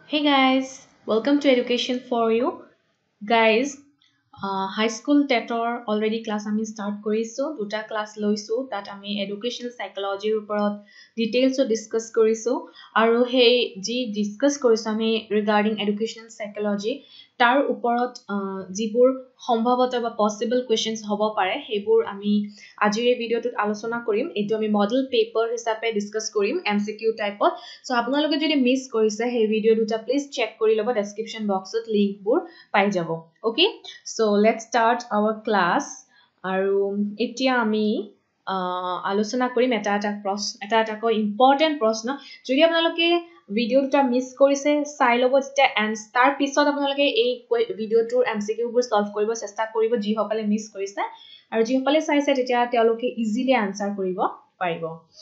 Hey guys, welcome to Education for You. Guys, high school TETৰ already class আমি start কৰিছো দুটা class লৈছো তাত আমি educational psychology ওপৰত details discuss কৰিছো আৰু সেই যি discuss কৰিছো আমি regarding educational psychology তাৰ ওপৰত যিবোৰ সম্ভৱত বা possible questions হ'ব পাৰে সেইবোৰ আমি আজিৰ এই ভিডিওটোত আলোচনা কৰিম এটো আমি model paper হিচাপে discuss কৰিম MCQ টাইপত সো আপোনালোকে যদি মিস কৰিছে সেই ভিডিও দুটা প্লিজ চেক কৰি লব description boxত লিংকবোৰ পাই যাব okay so let's start our class আৰু এতিয়া আমি আলোচনা কৰিম এটা important প্ৰশ্ন যদি আপোনালোকে ভিডিও দুটা মিস কৰিছে চাই লব যেতিয়া তাৰ পিছত আপোনালোকে এই ভিডিওটোৰ MCQ বোৰ সলভ কৰিব চেষ্টা কৰিব যি সকলে মিস কৰিছে আৰু যি সকলে চাইছে তেতিয়া তেওঁলোকে ইজিলি আনসাৰ কৰিব পাৰিব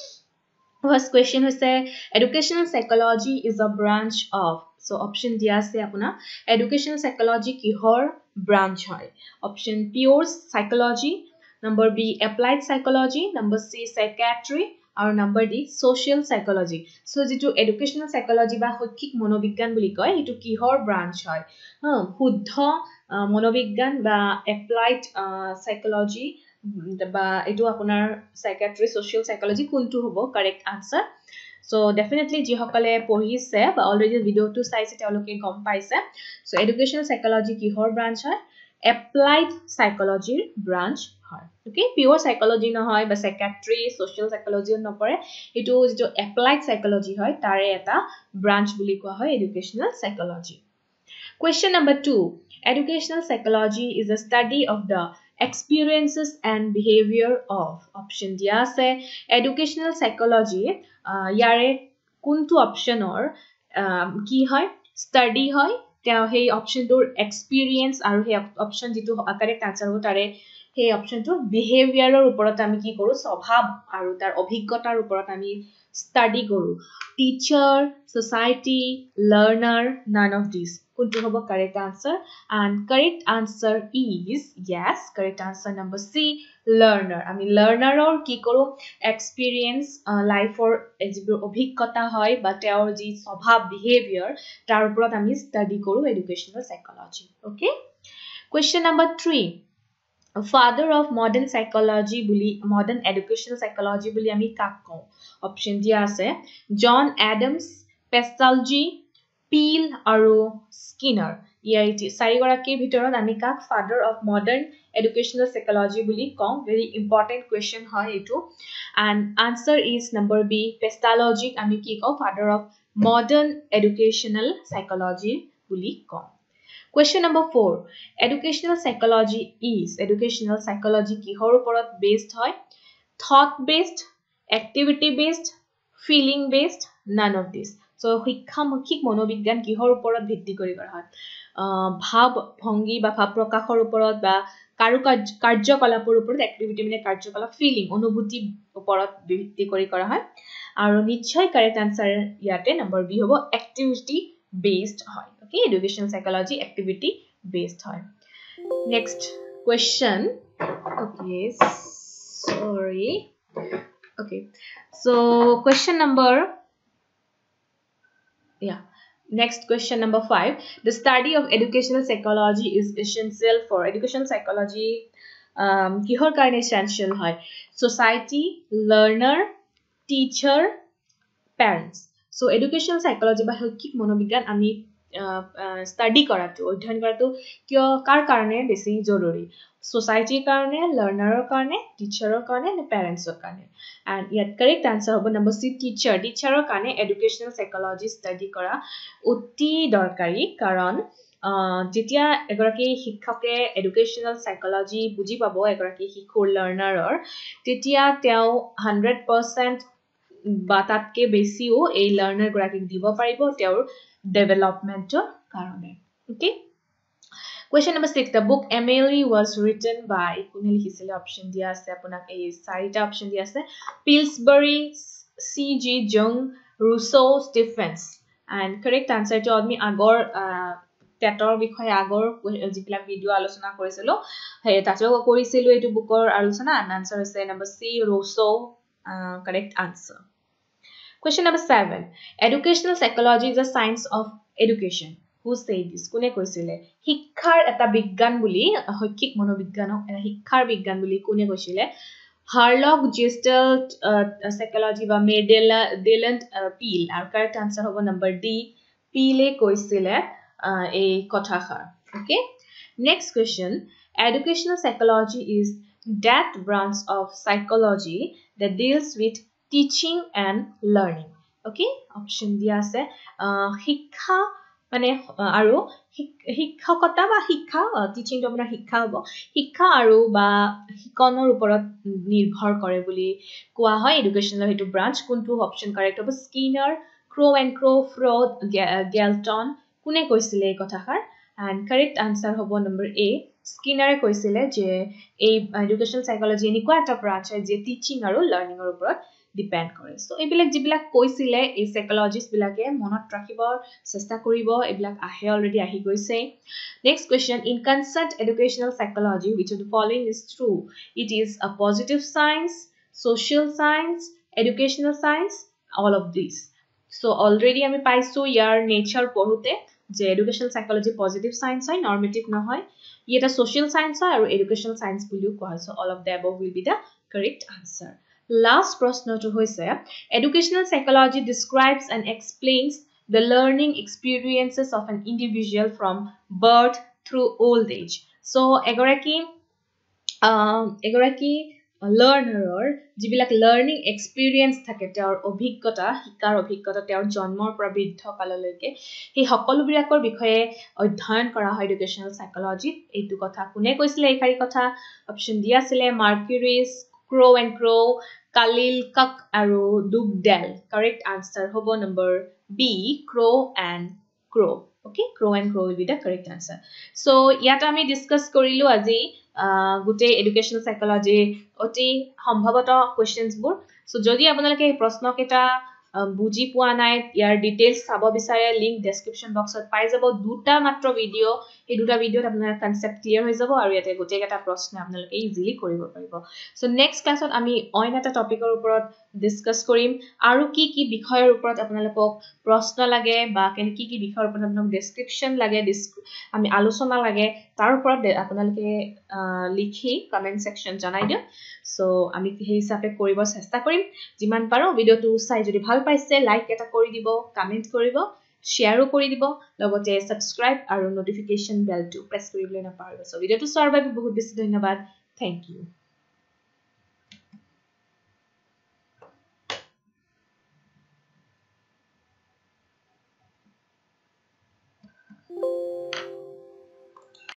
First question is educational psychology is a branch of so option dia ase apuna educational psychology kihor branch hoy option pure psychology number B applied psychology number C psychiatry or number D social psychology so jitu educational psychology ba hoikhik monobigyan buli koy etu kihor branch hoy শুদ্ধ মনোবিজ্ঞান বা applied psychology বা এটো আপোনাৰ psychiatry social psychology কোনটো হ'ব correct answer so definitely যি সকলে পঢ়িছে বা already ভিডিওটো চাইছে তেওঁলোকে গম পাইছে so educational psychology কিহৰ branch হয় applied psychology branch হয় okay pure psychology নহয় বা psychiatry social psychology নপৰে এটো যেটো applied psychology হয় তাৰে এটা branch বুলি কোৱা হয় educational psychology Question number 2. Educational psychology is a study of the experiences and behavior of. Option dia ase educational psychology. Yare kuntu option or ki hoy study hoy. Teo hey option tor experience aru hey option jitu correct answer ho tare hey option tor behavior or uporot ami ki koru swabhav aru tar obhiggotar uporot ami study koru teacher society learner none of these could have a correct answer and correct answer is yes correct answer number C learner I mean learner or ki koru experience life or obhiggota hoy but our ji swabhav behavior tar uporot ami study koru educational psychology okay question number 3 father of modern psychology bully modern educational psychology bully ami kak kau option dia ase John Adams Pestalozzi Peel aru Skinner ইয়াইটি চাৰিগৰাকীৰ ভিতৰত আমি কাক father of modern educational psychology বুলি কওঁ very important question হয় এটো and answer is number B Pestalozzi আমি কি কওঁ father of modern educational psychology বুলি কওঁ Question number 4 Educational psychology কিহৰ ওপৰত based হয় thought based activity based feeling based none of this so শিক্ষামূলক মনোবিজ্ঞান কিহৰ ওপৰত ভিত্তি কৰি কৰা হয় ভাব ভংগী বা ভাব প্ৰকাশৰ ওপৰত বা কাৰ্যকলাপৰ ওপৰত এক্টিভিটি মানে কাৰ্যকলাপ ফিলিং অনুভূতি ওপৰত ভিত্তি কৰি কৰা হয় আৰু নিশ্চয় কাৰেক্ট আনসাৰ ইয়াতে নম্বৰ বি হ'ব এক্টিভিটি based হয় okay educational psychology activity based হয় next question okay sorry okay so question number Next question number 5 the study of educational psychology is essential for educational psychology kihor karone essential hoy society learner teacher parents so educational psychology বা শৈক্ষিক মনোবিজ্ঞান আমি study কৰাটো অধ্যয়ন কৰাটো কিয় কাৰ কাৰণে বেছি জৰুৰী society কাৰণে learner কাৰণে teacher কাৰণে নে parents কাৰণে and yet correct answer হ'ব number C teacher কাৰণে educational psychology study কৰা অতি দৰকাৰী কাৰণ যেতিয়া এগৰাকী শিক্ষকে educational psychology বুজি পাব এগৰাকী শিশুৰ learnerৰ তেতিয়া তেওঁ 100% বা তাতকে বেছিও এই লাৰ্নাৰ গৰাকীক দিব পাৰিব তেওঁৰ ডেভেলপমেন্টৰ কাৰণে okay question number 6 the book Emily was written by কোনে লিখিছিল অপচন দিয়া আছে আপোনাক এই চাৰিটা অপচন দিয়া আছে Pillsbury C.G. Jung Rousseau Stephens and correct answer to আমি আগৰ টেটৰ বিষয়ে আগৰ যিবিলাক ভিডিও আলোচনা কৰিছিল হে তাতেও কৰিছিল এইটো বুকৰ আলোচনা and answer হৈছে number C Rousseau correct answer Question number 7. Educational psychology is a science of education. Who said this? কোনে কৈছিলে? শিক্ষাৰ এটা বিজ্ঞান বুলি শৈক্ষিক মনোবিজ্ঞানক এটা শিক্ষাৰ বিজ্ঞান বুলি কোনে কৈছিলে? Harlock, Gestalt, psychology বা Deland, Peel. Our correct answer হ'ব number D. Peel কৈছিলে এই কথাষাৰ. Okay. Next question. Educational psychology is that branch of psychology that deals with teaching and learning. Okay. Option দিয়া আছে শিক্ষা মানে আৰু শিক্ষকতা বা শিক্ষা টিচিং তো আপোনাৰ শিক্ষা হ'ব শিক্ষা আৰু বা শিকনৰ ওপৰত নিৰ্ভৰ কৰে বুলি কোৱা হয় এডুকেশনাল হেতু ব্ৰাঞ্চ কোনটো অপচন কাৰেক্ট হ'ব Skinner Crow and Crow Freud Galton কোনে কৈছিলে এই কথাষাৰ এণ্ড কাৰেক্ট আনসাৰ হ'ব নম্বৰ এ স্কিনাৰে কৈছিলে যে এই এডুকেশনাল সাইকোলজি এনেকুৱা এটা ব্ৰাঞ্চ হয় যে টিচিং আৰু লাৰ্নিংৰ ওপৰত ডিপেন্ড কৰে সো এইবিলাক যিবিলাক কৈছিলে এই সাইকোলজিষ্ট বিলাকে মনত ৰাখিবৰ চেষ্টা কৰিব এইবিলাক আহে অলৰেডি আহি গৈছে next question in concerned educational psychology which of the following is true it is a positive science social science educational science all of these so already আমি পাইছো ইয়াৰ নেচাৰ পঢ়ুতে যে educational psychology positive science হয় normative নহয় এটা social science হয় আৰু educational science বুলিও কোৱা হয় so all of the above will be the correct answer last প্ৰশ্নটো হৈছে educational psychology describes and explains the learning experiences of an individual from birth through old age so এগৰাকী লাৰ্নাৰৰ যিবিলাক learning experience থাকে তেওঁৰ অভিজ্ঞতা শিকাৰ অভিজ্ঞতা তেওঁৰ জন্মৰ পৰা বৃদ্ধ কাললৈকে এই সকলোবিলাকৰ বিষয়ে অধ্যয়ন কৰা হয় এডুকেশনাল সাইকোলজিত এইটো কথা কোনে কৈছিলে এই খাৰি কথা অপচন দিয়া আছিল মাৰ্কিউৰিছ ক্ৰো এণ্ড ক্ৰো কালিল কক আৰু ডুগডেল কাৰেক্ট আনসাৰ হ'ব number B Crow and Crow okay crow and crow will be the correct answer so yata ami discuss korilu aji gute educational psychology oti sambhabata questions bur so jodi apunalake ei proshno keta buji pua nai yar details sabo bisare link description box ot pai jabo duta matro video ei duta video apunar concept clear hoi jabo aru yate gote keta proshno apunalake easily koribo paribo so next class ot ami oin eta topic or uporot discuss korim aru ki bikhoyer uporot apunalok proshno lage ba ken ki bikhoyer uporot apunalok description lage ami alochona lage tar uporot apunalake likhi comment section janai diyo so ami hei hisabe koribo chesta korim jiman paro video tu sai jodi bhal paise like eta kori dibo comment koribo share o kori dibo logote subscribe aru notification bell to press koribole na paribo so video tu sar babe bahut beshi dhonyabad thank you